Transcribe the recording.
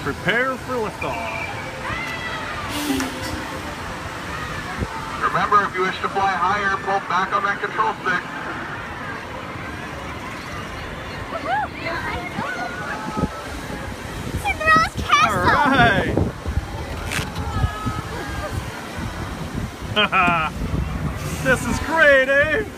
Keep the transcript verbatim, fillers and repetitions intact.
Prepare for liftoff. Remember, if you wish to fly higher, pull back on that control stick. Cinderella's castle! Alright! This is great, eh?